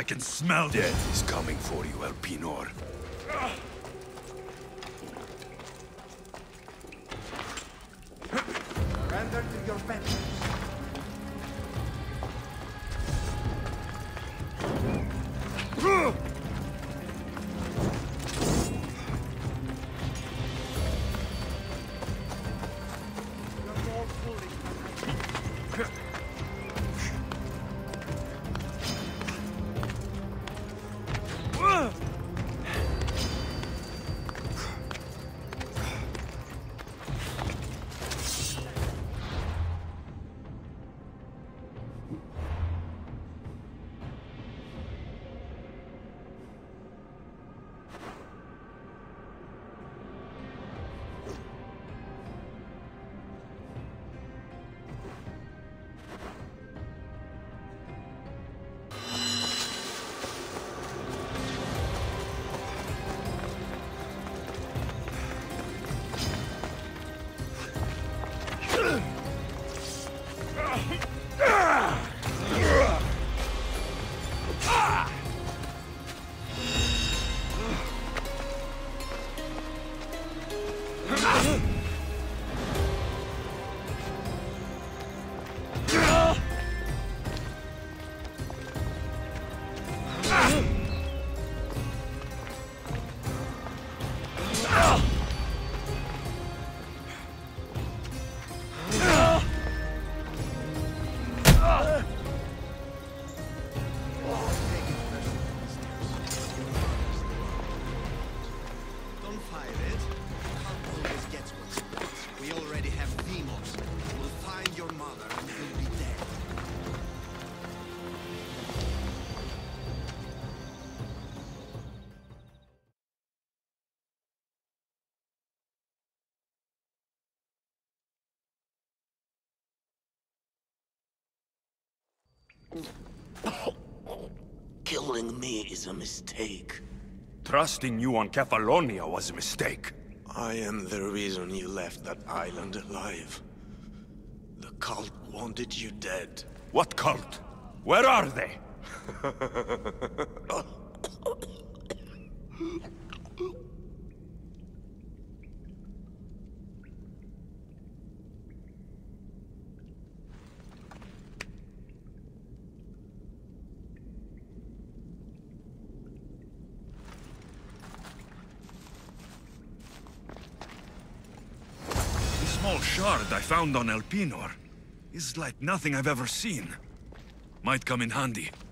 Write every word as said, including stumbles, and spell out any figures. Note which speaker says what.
Speaker 1: can smell
Speaker 2: Death is coming for you, Elpenor.
Speaker 3: Surrender to your vengeance.
Speaker 2: Killing me is a mistake.
Speaker 1: Trusting you on Kefalonia was a mistake.
Speaker 2: I am the reason you left that island alive. The cult wanted you dead.
Speaker 1: What cult? Where are they? The small shard I found on Elpenor is like nothing I've ever seen. Might come in handy.